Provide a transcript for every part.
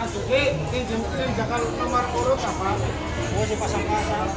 Ini jakal nomor urut apa? Oh, dipasang-pasang.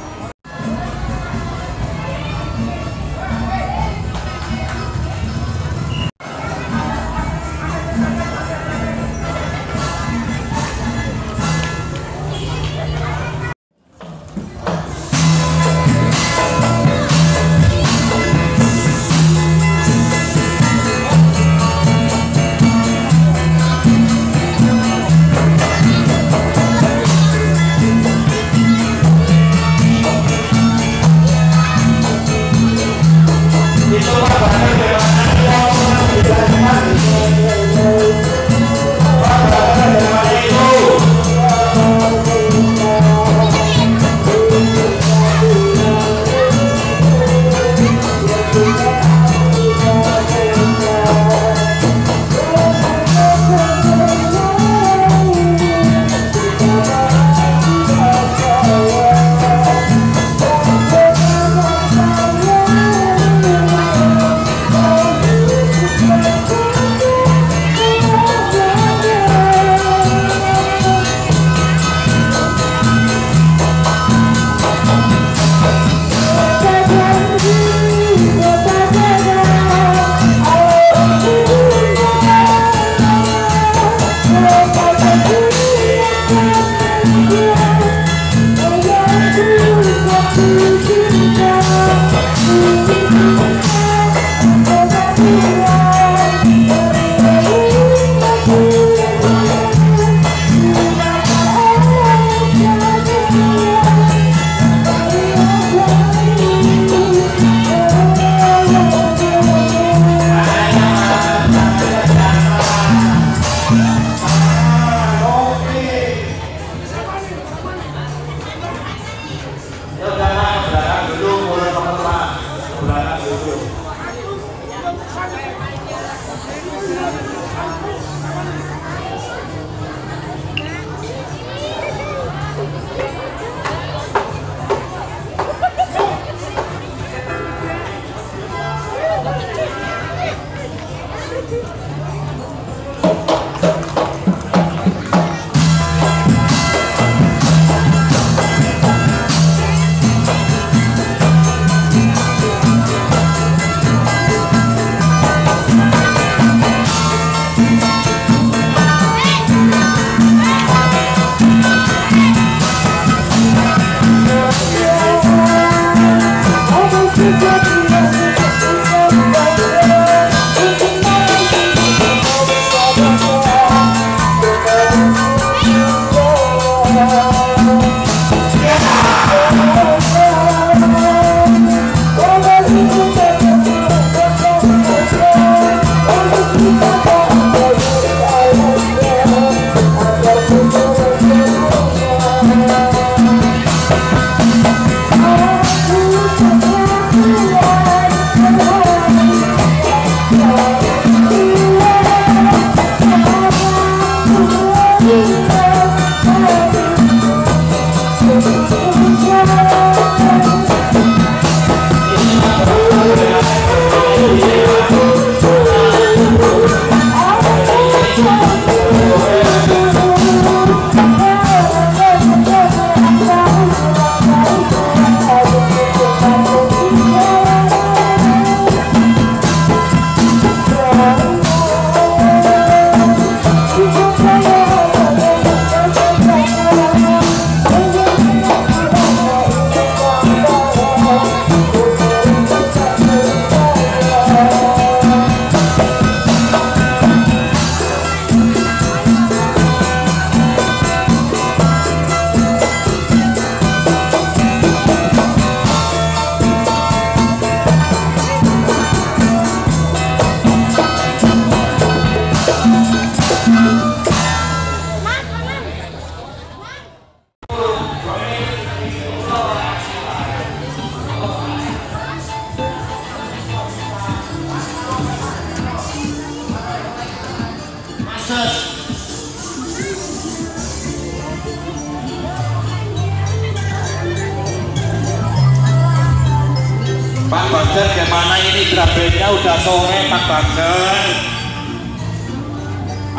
Pak Bagger, gimana ini grabelnya udah sore Pak Bagger?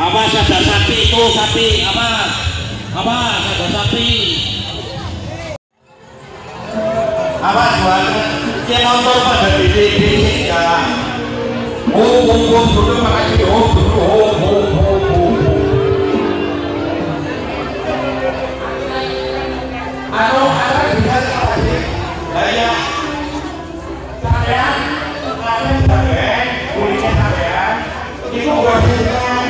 Apa ada sapi itu sapi apa ada sapi apa jual dia motor pada di ya dulu makasih ada bisa saya sampean kulitnya sampean itu goreng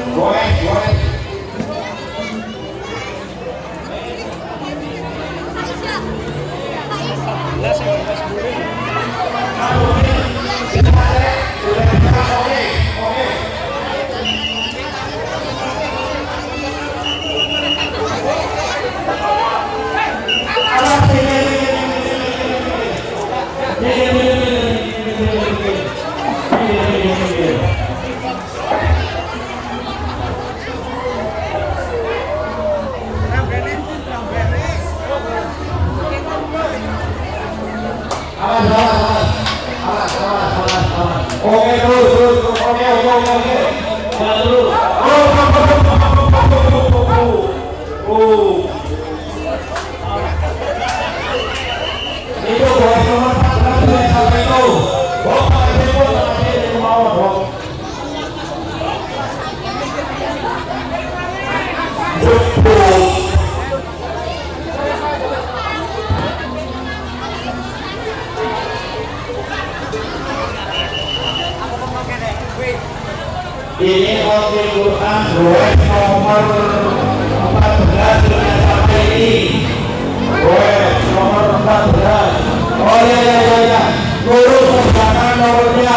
ini Al-Quran nomor 14 sampai ini nomor 14 oh ya lurus ke belakang nomornya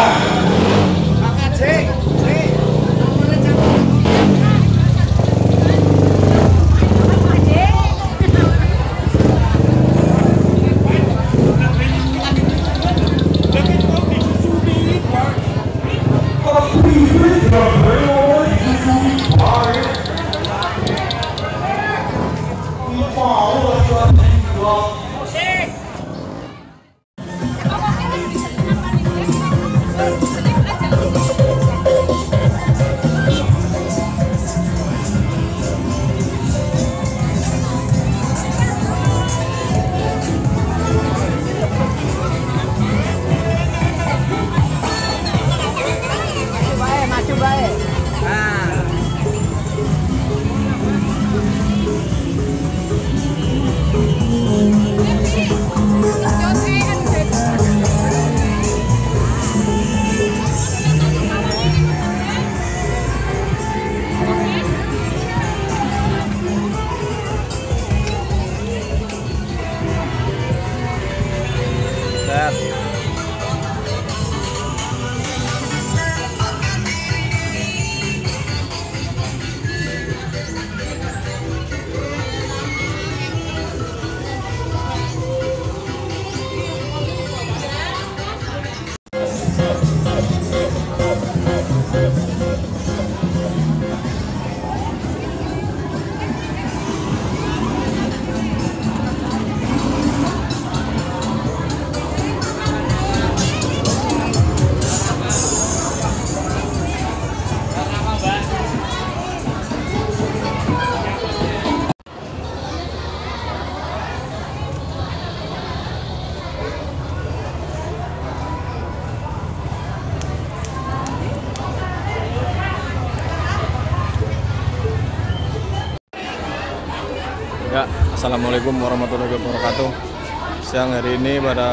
Ya, assalamualaikum warahmatullahi wabarakatuh. Siang hari ini pada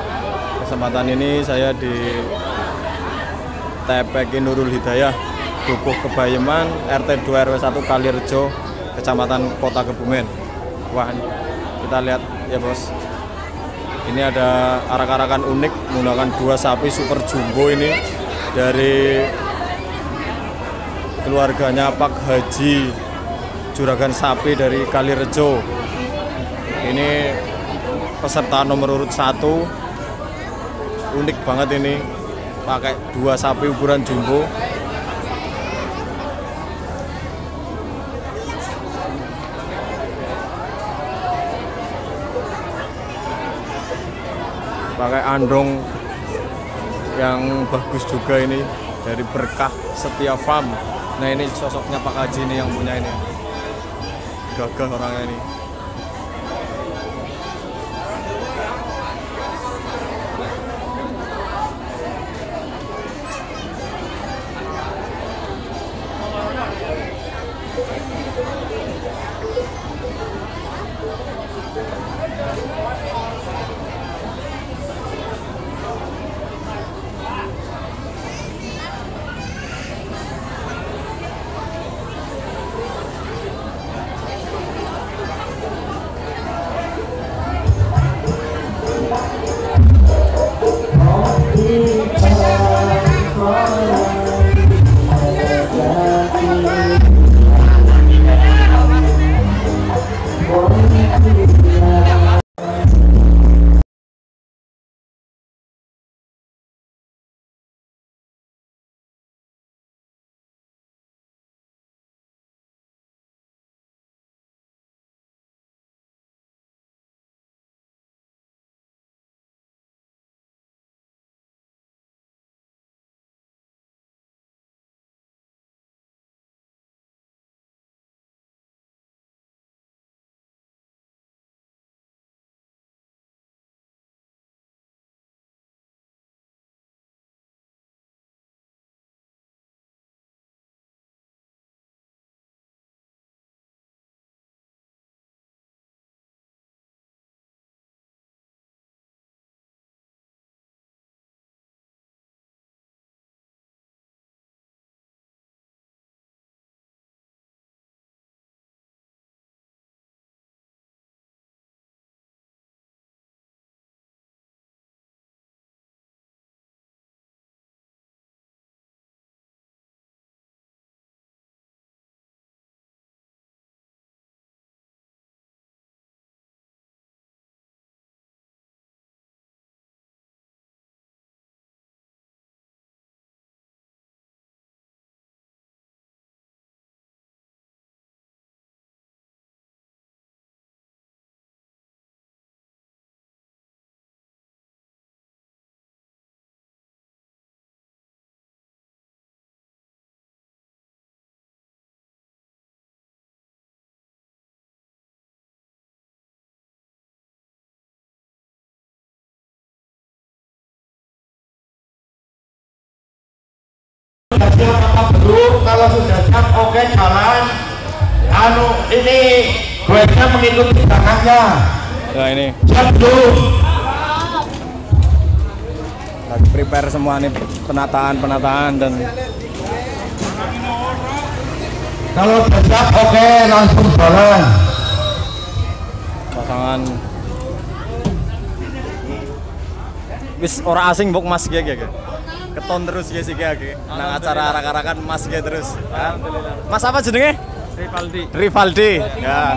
kesempatan ini saya di TPK Nurul Hidayah, Dukuh Kebayeman, RT 2 RW 1 Kalirejo, Kecamatan Kota Kebumen. Wah, kita lihat ya bos. Ini ada arak-arakan unik menggunakan 2 sapi super jumbo ini dari keluarganya Pak Haji Juragan Sapi dari Kalirejo. Ini peserta nomor urut 1. Unik banget ini, pakai 2 sapi ukuran jumbo. Pakai andong yang bagus juga ini dari Berkah Setia Farm. Nah ini sosoknya Pak Haji ini yang punya ini. Gagah orangnya ini. Kalau sudah siap oke jalan. Anu ini guesnya mengikuti belakangnya. Nah ini Siap dulu. lagi prepare semua nih penataan dan Kalau sudah siap oke langsung jalan. pasangan wis ora asing buk mas ge keton terus ya sih ge nang acara arak-arakan mas ge terus ya. Mas apa jenenge? Rivaldi ya.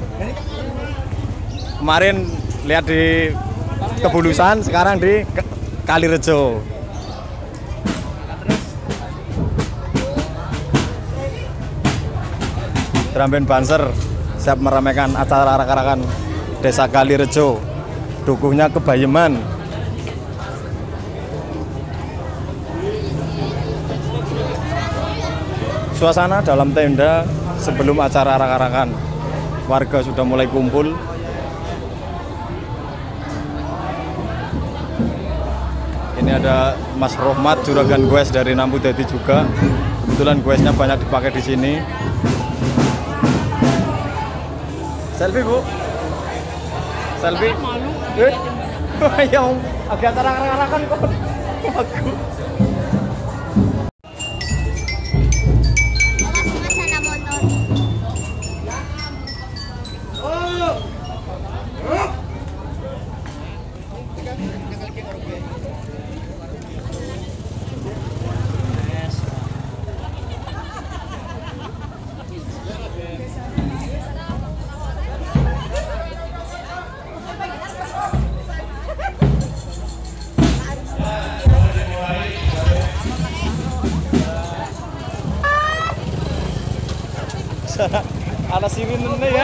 Kemarin lihat di Kebulusan, sekarang di Kalirejo. Drum band Banser siap meramaikan acara arak-arakan Desa Kalirejo. Dukuhnya Kebayeman. Suasana dalam tenda sebelum acara arak-arakan. Warga sudah mulai kumpul. Ini ada Mas Rohmat, juragan goes dari Nampu Dadi juga. Kebetulan goesnya banyak dipakai di sini. Selfie bu, selfie. Yang agak acara arak-arakan kok. Aku. Ada sirinnya ya.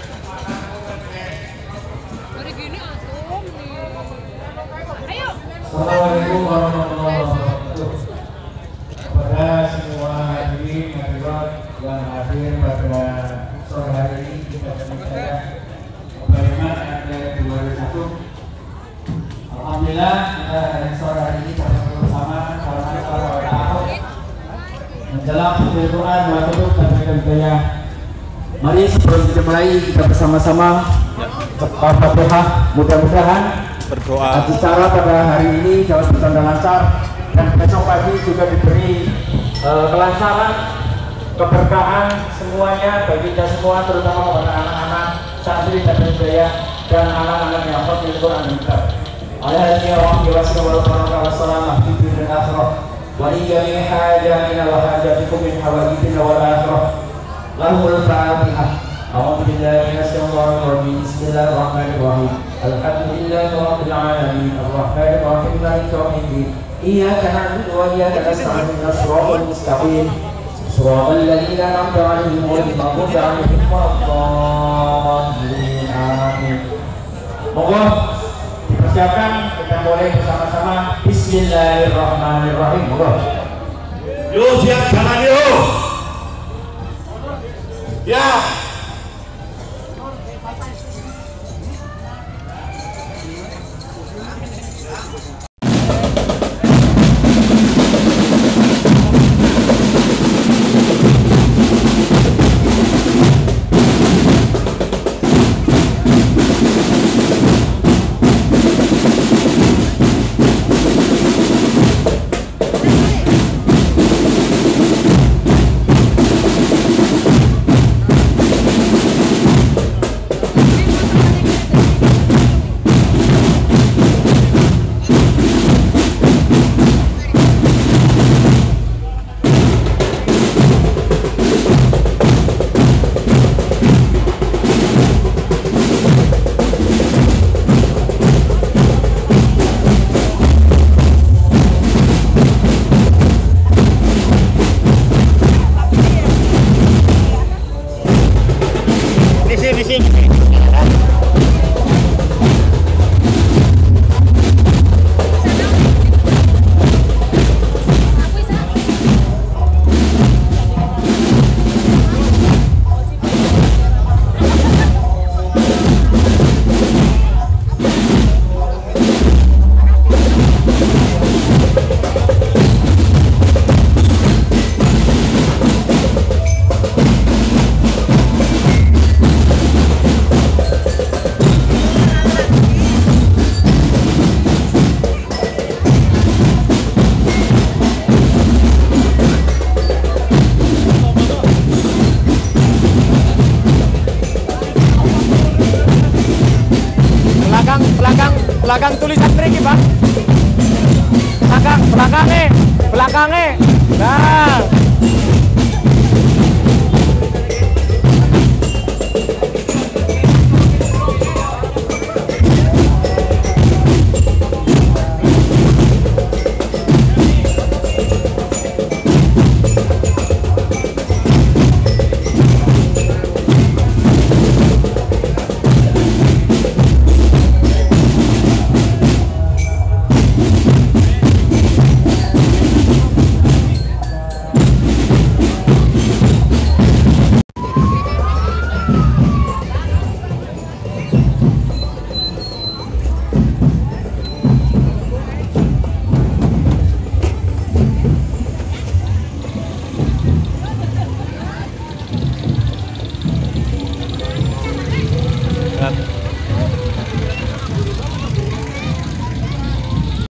Hari gini ayo. Assalamualaikum warahmatullahi wabarakatuh. Kepada semua hadirin hadirat yang hadir pada sore hari ini di Kabupaten saya Pembayaman RT 201. Alhamdulillah kita hari sore hari ini dapat bersama karena para Ahok menjelang Quran waktu dan budaya. Mari sebelum kita mulai kita bersama-sama Al-Fatihah. Mudah-mudahan Berdoa. acara pada hari ini dapat berjalan lancar dan besok pagi juga diberi kelancaran, keberkahan semuanya bagi kita semua, terutama kepada anak-anak santri dan budaya dan anak-anak yang hafal Al-Quran kita. Alhamdulillah wa sallallahu wasallam fi dunia akhirah wa iyami hajatina wa hajatikum min hawajibina wal akhirah. Lahul Fatihah. A'udzu billahi minasyaitonir rajim. Bismillahirrahmanirrahim. Alhamdulillahi rabbil alamin. Arrahmanir rahim. Maliki yaumiddin. Iyyaka na'budu wa iyyaka nasta'in. Ihdinas siratal mustaqim. Shiratal ladzina an'amta 'alaihim ghairil maghdubi 'alaihim waladdallin. Amin. Monggo dipersiapkan, kita mulai bersama-sama. Bismillahirrahmanirrahim. Monggo. Yuk siap jalan yuk. Ya. Belakang tulisan mriki, Pak. Belakangnya. Nah. Lihat